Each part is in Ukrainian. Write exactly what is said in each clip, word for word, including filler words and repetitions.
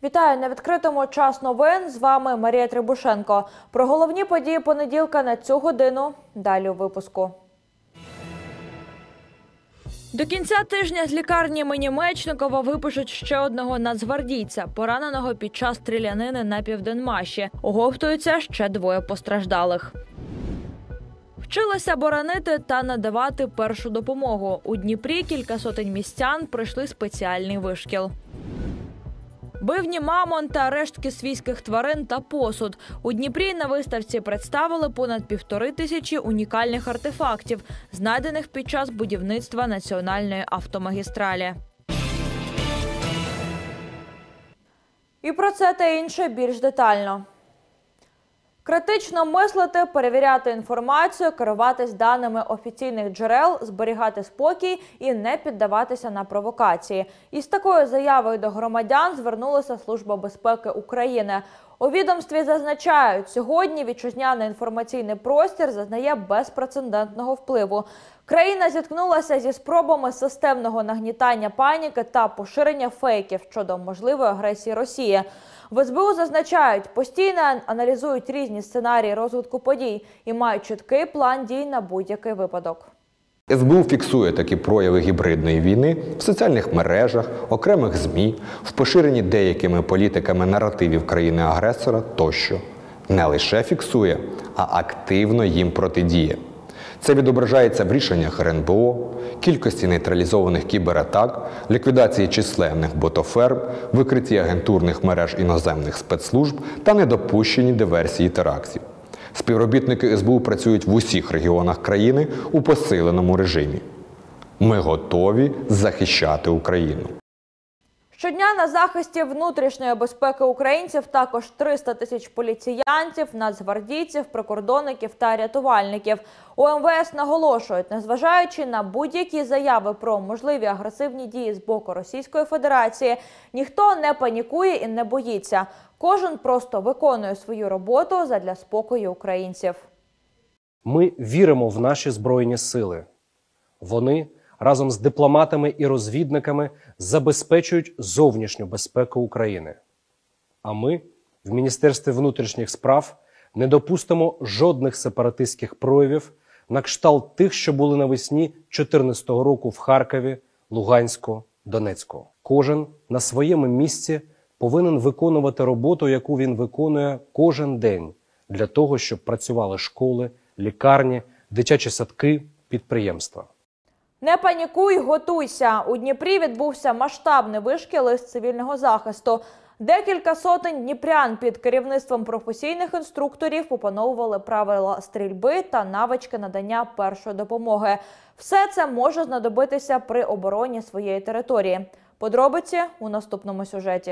Вітаю на відкритому «Час новин». З вами Марія Трибушенко. Про головні події понеділка на цю годину. Далі у випуску. До кінця тижня з лікарні імені Мечникова випишуть ще одного нацгвардійця, пораненого під час стрілянини на Південмаші. Оговтуються ще двоє постраждалих. Вчилися боронити та надавати першу допомогу. У Дніпрі кілька сотень містян пройшли спеціальний вишкіл. Бивні мамонт та рештки свійських тварин та посуд. У Дніпрі на виставці представили понад півтори тисячі унікальних артефактів, знайдених під час будівництва національної автомагістралі. І про це та інше більш детально. Критично мислити, перевіряти інформацію, керуватись даними офіційних джерел, зберігати спокій і не піддаватися на провокації. Із такою заявою до громадян звернулася Служба безпеки України. У відомстві зазначають, сьогодні вітчизняний інформаційний простір зазнає безпрецедентного впливу. Країна зіткнулася зі спробами системного нагнітання паніки та поширення фейків щодо можливої агресії Росії. В ес бе у зазначають, постійно аналізують різні сценарії розвитку подій і мають чіткий план дій на будь-який випадок. ес бе у фіксує такі прояви гібридної війни в соціальних мережах, окремих ЗМІ, в поширенні деякими політиками наративів країни-агресора тощо. Не лише фіксує, а активно їм протидіє. Це відображається в рішеннях ер ен бе о, кількості нейтралізованих кібератак, ліквідації численних ботоферм, викритті агентурних мереж іноземних спецслужб та недопущенні диверсії терактів. Співробітники ес бе у працюють в усіх регіонах країни у посиленому режимі. Ми готові захищати Україну. Щодня на захисті внутрішньої безпеки українців також триста тисяч поліціянтів, нацгвардійців, прикордонників та рятувальників. У ем ве ес наголошують, незважаючи на будь-які заяви про можливі агресивні дії з боку Російської Федерації, ніхто не панікує і не боїться. Кожен просто виконує свою роботу задля спокою українців. Ми віримо в наші Збройні Сили. Вони разом з дипломатами і розвідниками забезпечують зовнішню безпеку України. А ми в Міністерстві внутрішніх справ не допустимо жодних сепаратистських проявів на кшталт тих, що були навесні дві тисячі чотирнадцятого року в Харкові, Луганську, Донецьку. Кожен на своєму місці повинен виконувати роботу, яку він виконує кожен день, для того, щоб працювали школи, лікарні, дитячі садки, підприємства. Не панікуй, готуйся. У Дніпрі відбувся масштабний вишкіл із цивільного захисту. Декілька сотень дніпрян під керівництвом професійних інструкторів опановували правила стрільби та навички надання першої допомоги. Все це може знадобитися при обороні своєї території. Подробиці у наступному сюжеті.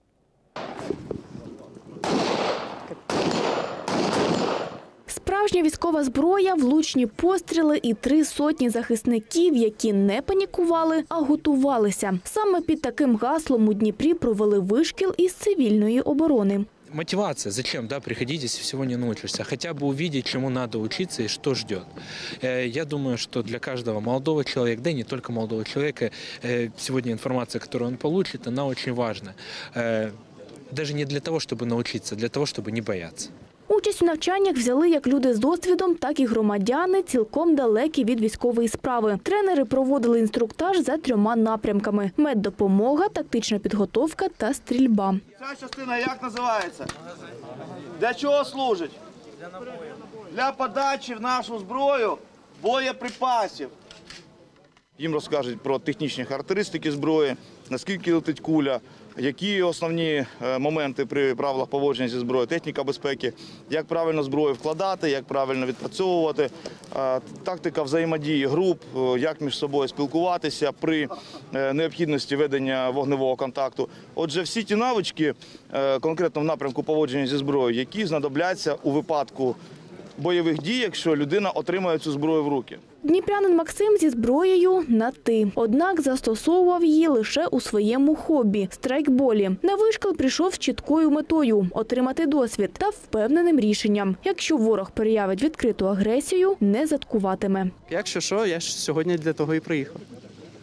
Справжня військова зброя, влучні постріли і три сотні захисників, які не панікували, а готувалися. Саме під таким гаслом у Дніпрі провели вишкіл із цивільної оборони. Мотивация. Зачем? Да, приходить, если всего не научишься. Хотя бы увидеть, чему надо учиться и что ждет. Я думаю, что для каждого молодого человека, да и не только молодого человека, сегодня информация, которую он получит, она очень важна. Даже не для того, чтобы научиться, а для того, чтобы не бояться. Участь у навчаннях взяли як люди з досвідом, так і громадяни, цілком далекі від військової справи. Тренери проводили інструктаж за трьома напрямками – меддопомога, тактична підготовка та стрільба. Ця частина як називається? Для чого служить? Для подачі в нашу зброю боєприпасів. Їм розкажуть про технічні характеристики зброї, наскільки летить куля, які основні моменти при правилах поводження зі зброєю, техніка безпеки, як правильно зброю вкладати, як правильно відпрацьовувати, тактика взаємодії груп, як між собою спілкуватися при необхідності ведення вогневого контакту. Отже, всі ті навички, конкретно в напрямку поводження зі зброєю, які знадобляться у випадку бойових дій, якщо людина отримає цю зброю в руки. Дніпрянин Максим зі зброєю на «ти». Однак застосовував її лише у своєму хобі – страйкболі. На вишкіл прийшов з чіткою метою – отримати досвід та впевненим рішенням. Якщо ворог проявить відкриту агресію, не заткуватиме. Якщо що, я ж сьогодні для того і приїхав.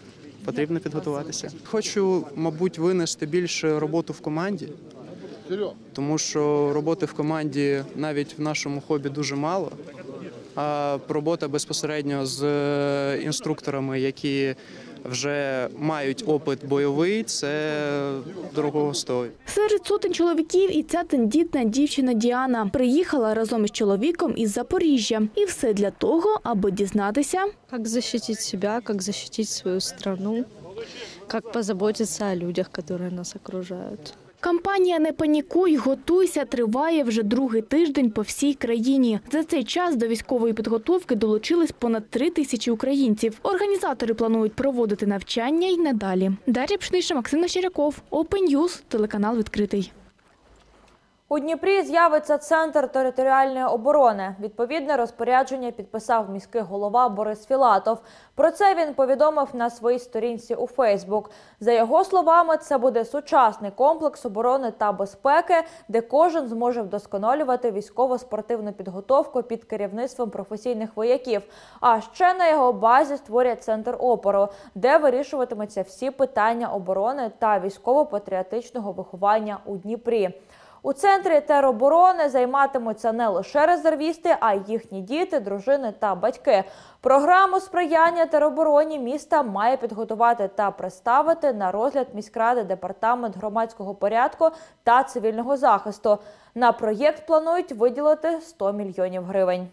потрібно підготуватися. Хочу, мабуть, винести більше роботу в команді, тому що роботи в команді навіть в нашому хобі дуже мало, а робота безпосередньо з інструкторами, які вже мають опит бойовий, це дорого стоїть. Серед сотень чоловіків і ця тендітна дівчина Діана приїхала разом із чоловіком із Запоріжжя. І все для того, аби дізнатися, як захистити себе, як захистити свою країну, як позаботитися о людях, які нас окружають. кампанія «Не панікуй, готуйся» триває вже другий тиждень по всій країні. За цей час до військової підготовки долучились понад три тисячі українців. Організатори планують проводити навчання й надалі. Дар'я Пшниша, Максим Нащеряков, Open News, телеканал «Відкритий». У Дніпрі з'явиться Центр територіальної оборони. Відповідне розпорядження підписав міський голова Борис Філатов. Про це він повідомив на своїй сторінці у Фейсбук. За його словами, це буде сучасний комплекс оборони та безпеки, де кожен зможе вдосконалювати військово-спортивну підготовку під керівництвом професійних вояків. А ще на його базі створять центр опору, де вирішуватимуться всі питання оборони та військово-патріотичного виховання у Дніпрі. У Центрі тероборони займатимуться не лише резервісти, а й їхні діти, дружини та батьки. Програму сприяння теробороні міста має підготувати та представити на розгляд міськради Департамент громадського порядку та цивільного захисту. На проєкт планують виділити сто мільйонів гривень.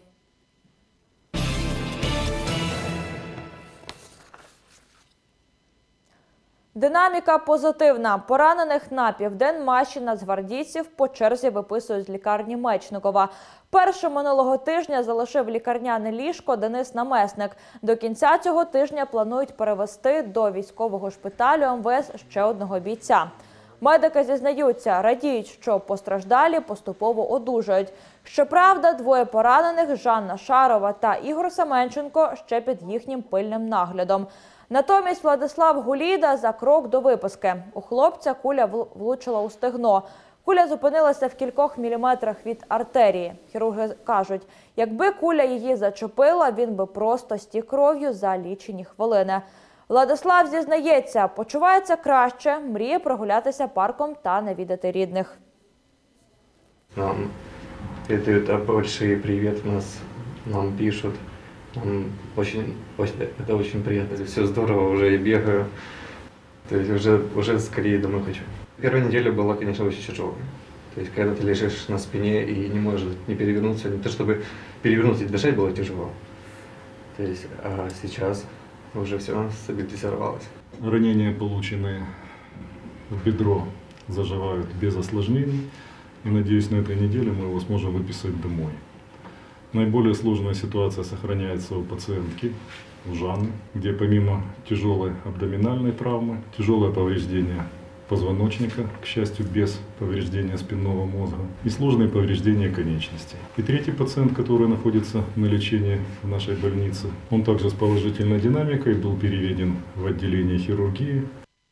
Динаміка позитивна. Поранених на Південмаші нацгвардійців по черзі виписують з лікарні Мечникова. Першим минулого тижня залишив лікарняне ліжко Денис Намесник. До кінця цього тижня планують перевести до військового шпиталю ем ве ес ще одного бійця. Медики зізнаються, радіють, що постраждалі поступово одужають. Щоправда, двоє поранених – Жанна Шарова та Ігор Семенченко – ще під їхнім пильним наглядом. Натомість Владислав Гуліда за крок до виписки. У хлопця куля влучила у стегно. Куля зупинилася в кількох міліметрах від артерії. Хірурги кажуть, якби куля її зачепила, він би просто стік кров'ю за лічені хвилини. Владислав зізнається, почувається краще, мріє прогулятися парком та навідати рідних. Нам передают большой привет, нас, нам пишут. Нам очень, очень, это очень приятно. Все здорово, уже и бегаю. То есть уже, уже скорее домой хочу. Первая неделя была, конечно, очень тяжелой. То есть когда ты лежишь на спине и не можешь не перевернуться, не то чтобы перевернуться и дышать было тяжело. То есть, а сейчас уже все стабилизировалось. Ранения, полученные в бедро, заживают без осложнений. И надеюсь, на этой неделе мы его сможем выписать домой. Наиболее сложная ситуация сохраняется у пациентки, у Жанны, где помимо тяжелой абдоминальной травмы, тяжелое повреждение позвоночника, к счастью, без повреждения спинного мозга, и сложные повреждения конечностей. И третий пациент, который находится на лечении в нашей больнице, он также с положительной динамикой был переведен в отделение хирургии.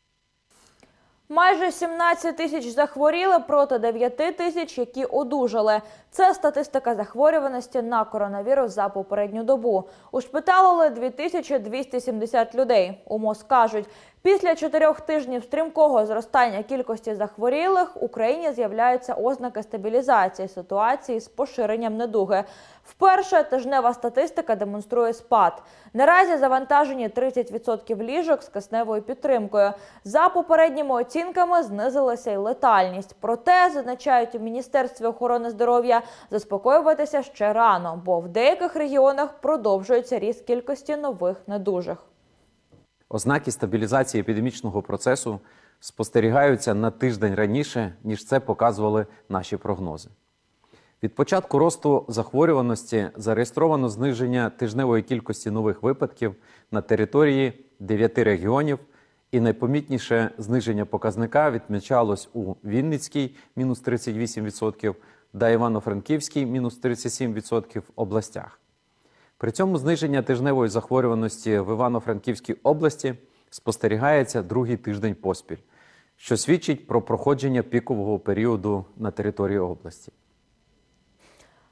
Майже сімнадцять тисяч захворіли проти дев'яти тисяч, які одужали. Це статистика захворюваності на коронавірус за попередню добу. Ушпиталили дві тисячі двісті сімдесят людей. У МОЗ кажуть, після чотирьох тижнів стрімкого зростання кількості захворілих в Україні з'являються ознаки стабілізації ситуації з поширенням недуги. Вперше тижнева статистика демонструє спад. Наразі завантажені тридцять відсотків ліжок з кисневою підтримкою. За попередніми оцінками знизилася й летальність. Проте, зазначають у Міністерстві охорони здоров'я, заспокоюватися ще рано, бо в деяких регіонах продовжується ріст кількості нових недужих. Ознаки стабілізації епідемічного процесу спостерігаються на тиждень раніше, ніж це показували наші прогнози. Від початку росту захворюваності зареєстровано зниження тижневої кількості нових випадків на території дев'яти регіонів, і найпомітніше зниження показника відмічалось у Вінницькій – мінус тридцять вісім відсотків, та Івано-Франківській – мінус тридцять сім відсотків областях. При цьому зниження тижневої захворюваності в Івано-Франківській області спостерігається другий тиждень поспіль, що свідчить про проходження пікового періоду на території області.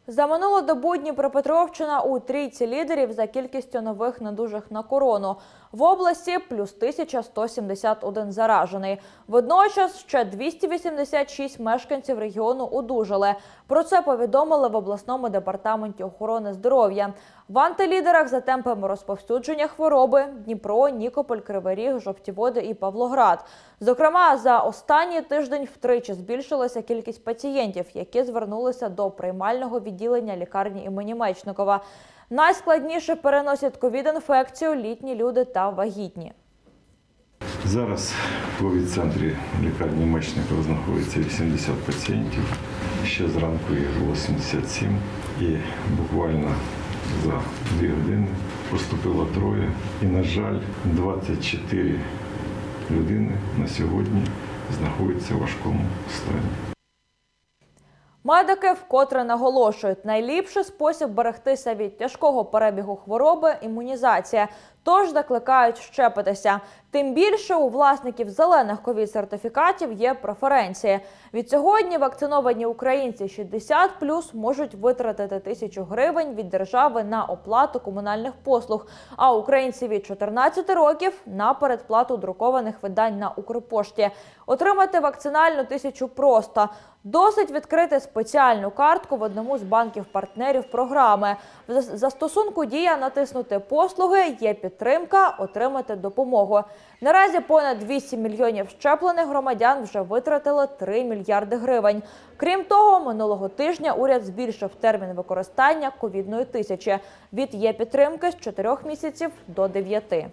За минулу добу Дніпропетровщина у трійці лідерів за кількістю нових недужих на корону. В області плюс тисяча сто сімдесят один заражений. Водночас ще двісті вісімдесят шість мешканців регіону одужали. Про це повідомили в обласному департаменті охорони здоров'я. В антилідерах за темпами розповсюдження хвороби – Дніпро, Нікополь, Кривий Ріг, Жовті Води і Павлоград. Зокрема, за останній тиждень втричі збільшилася кількість пацієнтів, які звернулися до приймального відділення лікарні імені Мечникова. Найскладніше переносять ковід-інфекцію літні люди та вагітні. Зараз в ковід-центрі лікарні Мечникова знаходиться вісімдесят пацієнтів. Ще зранку їх було сімдесят сім. І буквально за дві години поступило троє. І, на жаль, двадцять чотири людини на сьогодні знаходяться в важкому стані. Медики вкотре наголошують, найліпший спосіб берегтися від тяжкого перебігу хвороби – імунізація. Тож закликають щепитися. Тим більше у власників зелених ковід-сертифікатів є преференції. Відсьогодні вакциновані українці шістдесят плюс можуть витратити тисячу гривень від держави на оплату комунальних послуг, а українці від чотирнадцяти років – на передплату друкованих видань на Укрпошті. Отримати вакцинальну тисячу просто. Досить відкрити спеціальну картку в одному з банків-партнерів програми. В застосунку «Дія» натиснути «Послуги», є підтримка, отримати допомогу. Наразі понад вісім мільйонів щеплених громадян вже витратили три мільярди гривень. Крім того, минулого тижня уряд збільшив термін використання ковідної тисячі від є-підтримки з чотирьох місяців до дев'яти.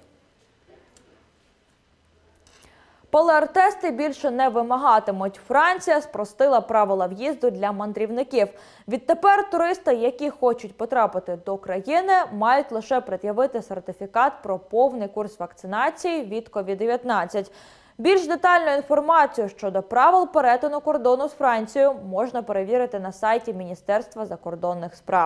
ПЛР-тести більше не вимагатимуть. Франція спростила правила в'їзду для мандрівників. Відтепер туристи, які хочуть потрапити до країни, мають лише пред'явити сертифікат про повний курс вакцинації від ковід дев'ятнадцять. Більш детальну інформацію щодо правил перетину кордону з Францією можна перевірити на сайті Міністерства закордонних справ.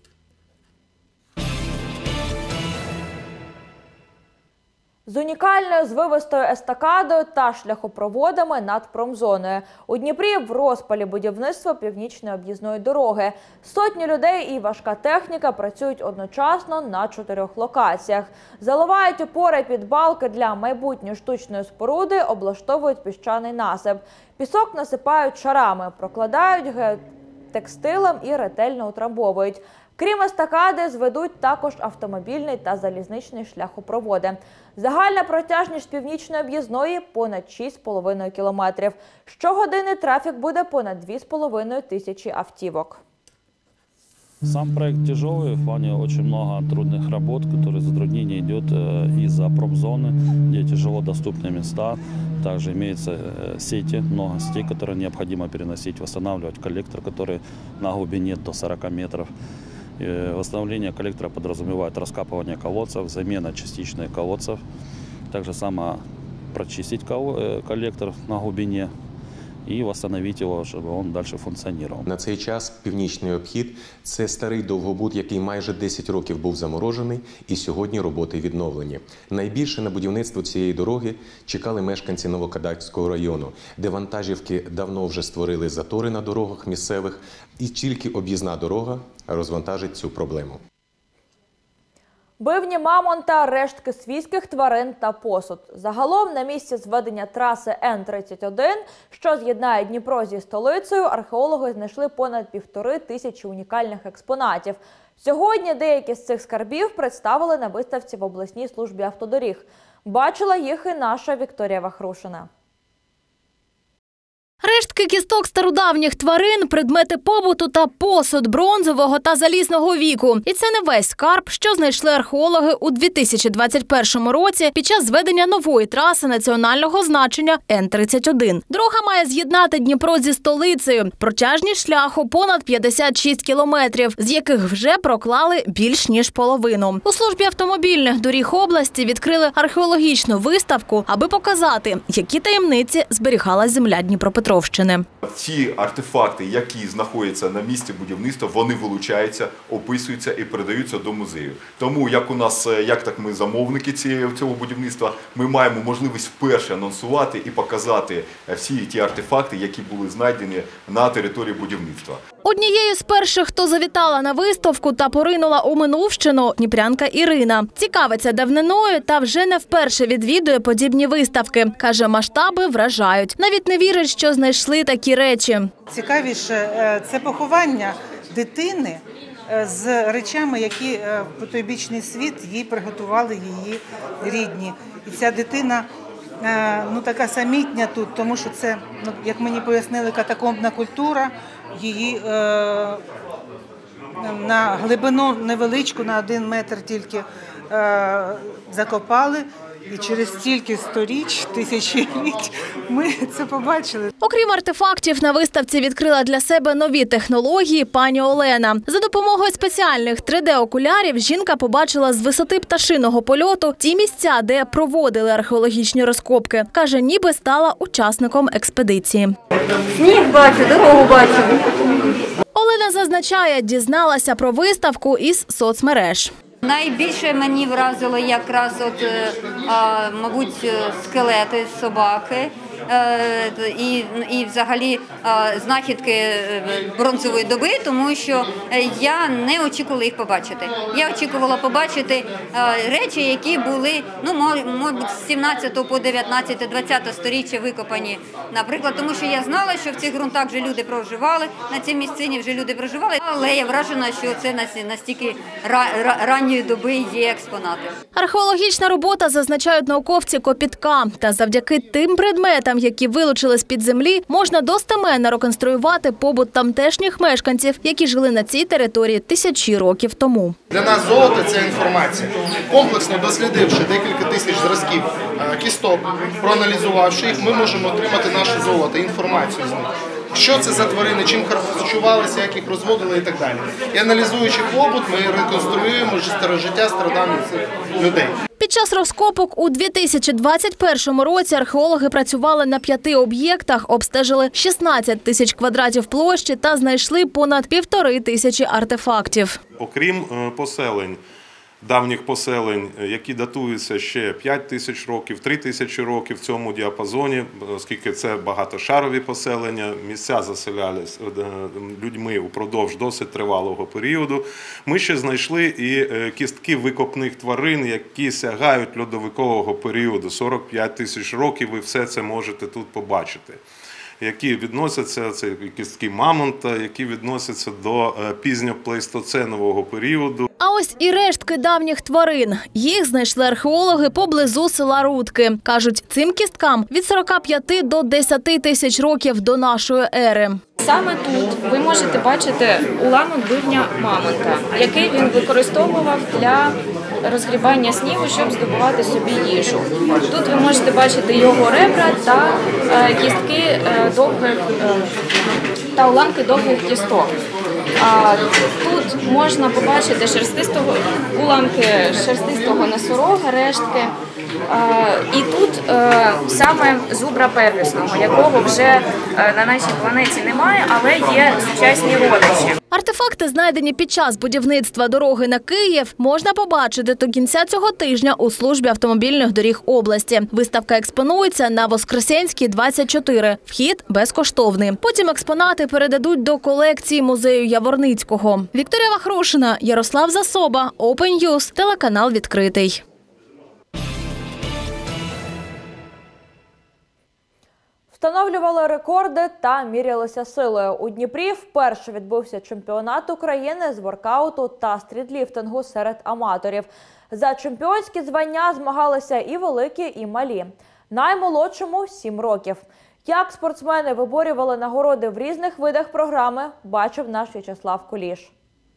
З унікальною звивистою естакадою та шляхопроводами над промзоною. У Дніпрі в розпалі будівництва північної об'їзної дороги. Сотні людей і важка техніка працюють одночасно на чотирьох локаціях. Заливають опори під балки для майбутньої штучної споруди, облаштовують піщаний насип. Пісок насипають шарами, прокладають геотекстилем і ретельно утрамбовують. Крім естакади, зведуть також автомобільний та залізничний шляхопроводи. Загальна протяжність північної об'їзної – понад шість з половиною кілометрів. Щогодини трафік буде понад дві з половиною тисячі автівок. Сам проект тяжелый, в плане очень много трудных работ, которые затруднение идет из-за промзоны, где тяжело доступные места. Также имеются сети, много сетей, которые необходимо переносить, восстанавливать коллектор, который на глубине до сорока метров. Восстановление коллектора подразумевает раскапывание колодцев, замена частичных колодцев. Также само прочистить коллектор на глубине і восстановити його, щоб він далі функціонував. На цей час північний обхід – це старий довгобуд, який майже десять років був заморожений, і сьогодні роботи відновлені. Найбільше на будівництво цієї дороги чекали мешканці Новокадацького району, де вантажівки давно вже створили затори на дорогах місцевих, і тільки об'їзна дорога розвантажить цю проблему. Бивні мамонта, рештки свійських тварин та посуд. Загалом на місці зведення траси Н тридцять один, що з'єднає Дніпро зі столицею, археологи знайшли понад півтори тисячі унікальних експонатів. Сьогодні деякі з цих скарбів представили на виставці в обласній службі автодоріг. Бачила їх і наша Вікторія Вахрушина. Рештки кісток стародавніх тварин, предмети побуту та посуд бронзового та залізного віку. І це не весь скарб, що знайшли археологи у дві тисячі двадцять першому році під час зведення нової траси національного значення Н тридцять один. Дорога має з'єднати Дніпро зі столицею. Протяжність шляху понад п'ятдесят шість кілометрів, з яких вже проклали більш ніж половину. У службі автомобільних доріг області відкрили археологічну виставку, аби показати, які таємниці зберігала земля Дніпропетровщини. Ті артефакти, які знаходяться на місці будівництва, вони вилучаються, описуються і передаються до музею. Тому, як у нас, як так ми замовники цього будівництва, ми маємо можливість вперше анонсувати і показати всі ті артефакти, які були знайдені на території будівництва. Однією з перших, хто завітала на виставку та поринула у минувщину, дніпрянка Ірина. Цікавиться давниною та вже не вперше відвідує подібні виставки. Каже, масштаби вражають. Навіть не вірить, що знайшли такі речі. Цікавіше – це поховання дитини з речами, які в потойбічний світ їй приготували її рідні. І ця дитина ну, така самітня тут, тому що це, ну, як мені пояснили, катакомбна культура. Її е, на глибину невеличку, на один метр тільки е, закопали. І через стільки сторіч, тисячоліть, ми це побачили. Окрім артефактів, на виставці відкрила для себе нові технології пані Олена. За допомогою спеціальних три де-окулярів жінка побачила з висоти пташиного польоту ті місця, де проводили археологічні розкопки. Каже, ніби стала учасником експедиції. Сніг бачу, дорогу бачу. Олена зазначає, дізналася про виставку із соцмереж. Найбільше мені вразило якраз, от, а, мабуть, скелети собаки і, і взагалі знахідки бронзової доби, тому що я не очікувала їх побачити. Я очікувала побачити речі, які були, ну, мабуть, з сімнадцятого по дев'ятнадцяте, двадцяте сторіччя викопані, наприклад, тому що я знала, що в цих ґрунтах вже люди проживали, на цій місцині вже люди проживали, але я вражена, що це настільки ранньої доби є експонати. Археологічна робота, зазначають науковці, копітка. Та завдяки тим предметам, які вилучили з-під землі, можна достеменно реконструювати побут тамтешніх мешканців, які жили на цій території тисячі років тому. Для нас золото – це інформація. Комплексно дослідивши декілька тисяч зразків кісток, проаналізувавши їх, ми можемо отримати наше золото, інформацію з них. Що це за тварини, чим харчувалися, як їх розводили і так далі. І аналізуючи побут, ми реконструюємо життя страдань цих людей. Під час розкопок у дві тисячі двадцять першому році археологи працювали на п'яти об'єктах, обстежили шістнадцять тисяч квадратів площі та знайшли понад півтори тисячі артефактів. Окрім поселень, давніх поселень, які датуються ще п'ять тисяч років, три тисячі років в цьому діапазоні, оскільки це багатошарові поселення, місця заселялись людьми упродовж досить тривалого періоду. Ми ще знайшли і кістки викопних тварин, які сягають льодовикового періоду, сорок п'ять тисяч років, ви все це можете тут побачити. Які відносяться, це кістки мамонта, які відносяться до пізньоплейстоценового періоду. А ось і рештки давніх тварин. Їх знайшли археологи поблизу села Рудки. Кажуть, цим кісткам від сорока п'яти до десяти тисяч років до нашої ери. Саме тут ви можете бачити уламок бивня мамонта, який він використовував для розгрібання снігу, щоб здобувати собі їжу. Тут ви можете бачити його ребра та кістки довгих та уламки довгих кісток. Тут можна побачити шерстистого уламки шерстистого носорога, рештки. І тут саме зубра первісного, якого вже на нашій планеті немає, але є сучасні родичі. Артефакти, знайдені під час будівництва дороги на Київ, можна побачити до кінця цього тижня у службі автомобільних доріг області. Виставка експонується на Воскресенській, двадцять чотири. Вхід безкоштовний. Потім експонати передадуть до колекції музею Яворницького. Вікторія Вахрушина, Ярослав Засоба, Open News, телеканал «Відкритий». Встановлювали рекорди та мірялися силою. У Дніпрі вперше відбувся чемпіонат України з воркауту та стрітліфтингу серед аматорів. За чемпіонські звання змагалися і великі, і малі. Наймолодшому – сім років. Як спортсмени виборювали нагороди в різних видах програми, бачив наш В'ячеслав Куліш.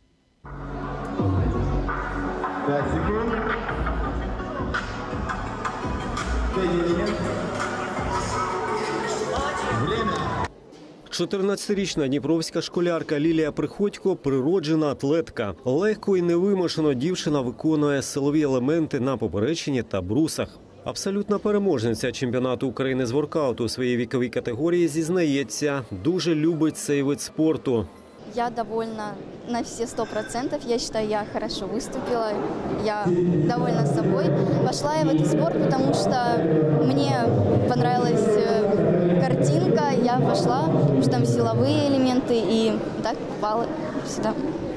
чотирнадцятирічна дніпровська школярка Лілія Приходько – природжена атлетка. Легко і невимушено дівчина виконує силові елементи на поперечині та брусах. Абсолютна переможниця чемпіонату України з воркауту у своїй віковій категорії зізнається, дуже любить цей вид спорту. Я довольна на все сто процентов. Я считаю, я хорошо выступила. Я довольна собой. Вошла я в этот спорт, потому что мне понравилась картинка. Я вошла, потому что там силовые элементы, и так попала сюда.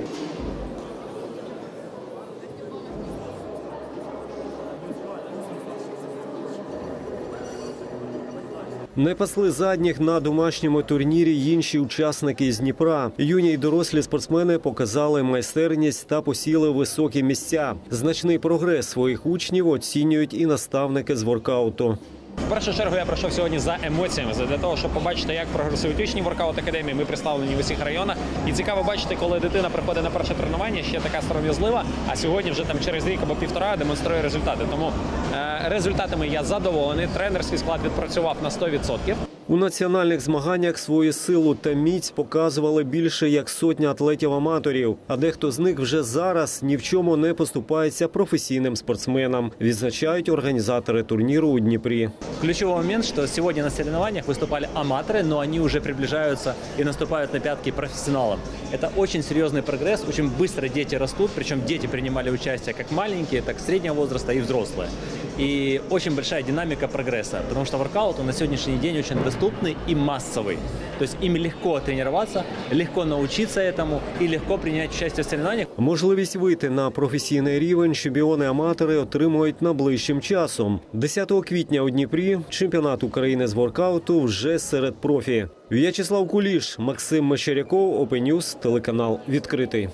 Не пасли задніх на домашньому турнірі й інші учасники з Дніпра. Юні й дорослі спортсмени показали майстерність та посіли високі місця. Значний прогрес своїх учнів оцінюють і наставники з воркауту. В першу чергу я прийшов сьогодні за емоціями, для того, щоб побачити, як прогресують учні воркаут академії. Ми представлені в усіх районах. І цікаво бачити, коли дитина приходить на перше тренування, ще така сором'язлива, а сьогодні вже там через рік або півтора демонструє результати. Тому е, результатами я задоволений. Тренерський склад відпрацював на сто відсотків. У національних змаганнях свою силу та міць показували більше як сотня атлетів-аматорів, а дехто з них вже зараз ні в чому не поступається професійним спортсменам, відзначають організатори турніру у Дніпрі. Ключевой момент, что сегодня на соревнованиях выступали аматоры, но они уже приближаются и наступают на пятки профессионалам. Это очень серьезный прогресс, очень быстро дети растут, причем дети принимали участие как маленькие, так среднего возраста и взрослые. И очень большая динамика прогресса, потому что воркаут он на сегодняшний день очень доступный и массовый. То есть им легко тренироваться, легко научиться этому и легко принять участие в соревнованиях. Можливість вийти на професійний рівень чемпіони-аматори отримують найближчим часом. десятого квітня у Дніпрі чемпіонат України з воркауту вже серед профі. В'ячеслав Куліш, Максим Мещеряков, Open News, телеканал «Відкритий».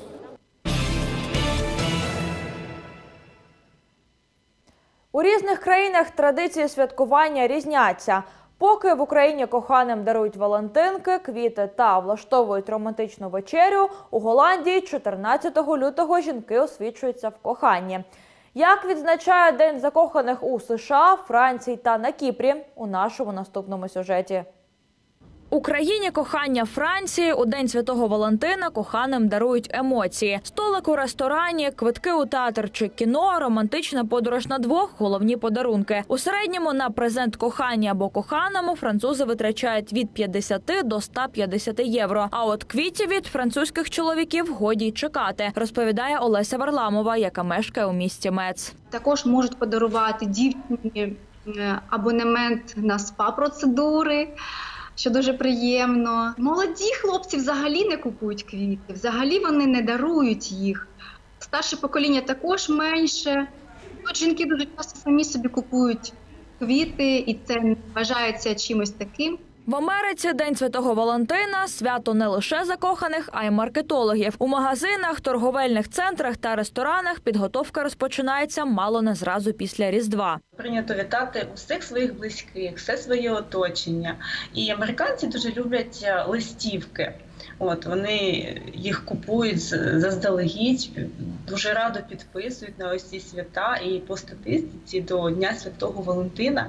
У різних країнах традиції святкування різняться. Поки в Україні коханим дарують валентинки, квіти та влаштовують романтичну вечерю, у Голландії чотирнадцятого лютого жінки освічуються в коханні. Як відзначає День закоханих у США, Франції та на Кіпрі – у нашому наступному сюжеті. У країні кохання Франції у День Святого Валентина коханим дарують емоції. Столик у ресторані, квитки у театр чи кіно, романтична подорож на двох – головні подарунки. У середньому на презент коханій або коханому французи витрачають від п'ятдесяти до ста п'ятдесяти євро. А от квітів від французьких чоловіків годі й чекати, розповідає Олеся Варламова, яка мешкає у місті Мец. Також можуть подарувати дівчині абонемент на спа-процедури, що дуже приємно. Молоді хлопці взагалі не купують квіти, взагалі вони не дарують їх. Старше покоління також менше. От жінки дуже часто самі собі купують квіти, і це не вважається чимось таким. В Америці День Святого Валентина – свято не лише закоханих, а й маркетологів. У магазинах, торговельних центрах та ресторанах підготовка розпочинається мало не зразу після Різдва. Прийнято вітати усіх своїх близьких, все своє оточення. І американці дуже люблять листівки. От, вони їх купують заздалегідь, дуже радо підписують на ось ці свята. І по статистиці до Дня Святого Валентина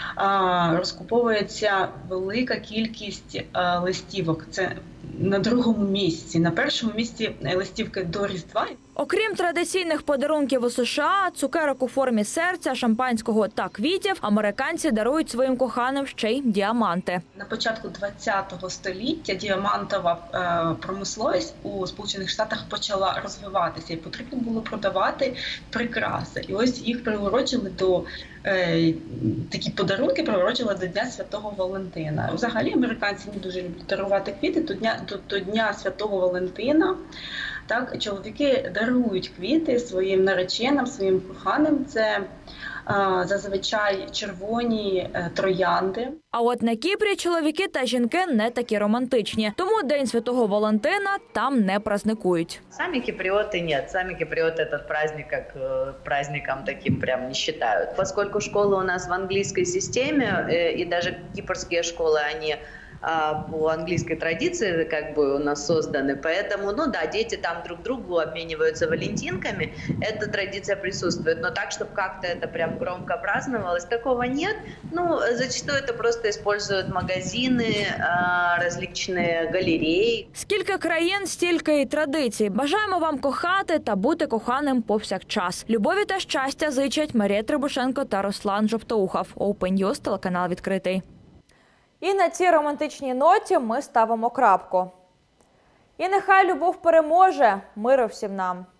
а, розкуповується велика кількість а, листівок. Це на другому місці. На першому місці листівки до Різдва. Окрім традиційних подарунків у США, цукерок у формі серця, шампанського та квітів, американці дарують своїм коханим ще й діаманти. На початку ХХ століття діамантова е, промисловість у Сполучених Штатах почала розвиватися і потрібно було продавати прикраси. І ось їх приурочили до е, такі подарунки приурочили до Дня Святого Валентина. Взагалі американці не дуже люблять дарувати квіти до Дня, до, до Дня Святого Валентина. Так, чоловіки дарують квіти своїм нареченим, своїм коханим. Це а, зазвичай червоні а, троянди. А от на Кіпрі чоловіки та жінки не такі романтичні. Тому День Святого Валентина там не праздникують. Сами киприоты нет. Сами киприоты этот праздник как э, праздником таким прям не считают. Поскольку школы у нас в английской системе, э, и даже кипрские школы, они по английской традиции как бы у нас созданы, поэтому, ну да, дети там друг другу обмениваются валентинками, эта традиция присутствует, но так, чтобы как-то это прям громко праздновалось, такого нет. Ну, зачастую это просто используют магазины, различные галереї. Скільки країн, стільки й традицій. Бажаємо вам кохати та бути коханим повсякчас. Любові та щастя зичать Марія Требушенко та Руслан Жовтоухов. Open News, телеканал «Відкритий». І на цій романтичній ноті ми ставимо крапку. І нехай любов переможе, миру всім нам.